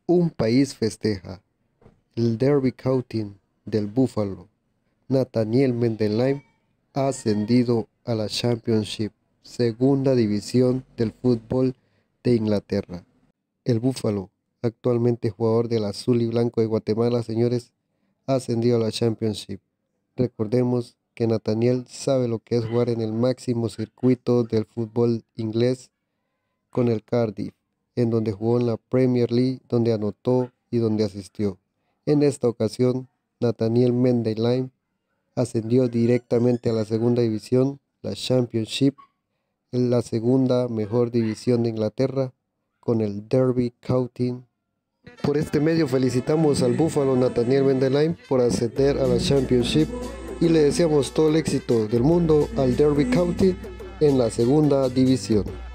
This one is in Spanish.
Un país festeja. El Derby County del Buffalo. Nathaniel Mendelheim ha ascendido a la Championship, segunda división del fútbol de Inglaterra. El Buffalo, actualmente jugador del Azul y Blanco de Guatemala, señores, ha ascendido a la Championship. Recordemos que Nathaniel sabe lo que es jugar en el máximo circuito del fútbol inglés con el Cardiff, en donde jugó en la Premier League, donde anotó y donde asistió. En esta ocasión, Nathaniel Mendelheim ascendió directamente a la segunda división, la Championship, en la segunda mejor división de Inglaterra, con el Derby County. Por este medio felicitamos al Buffalo Nathaniel Mendelheim por ascender a la Championship y le deseamos todo el éxito del mundo al Derby County en la segunda división.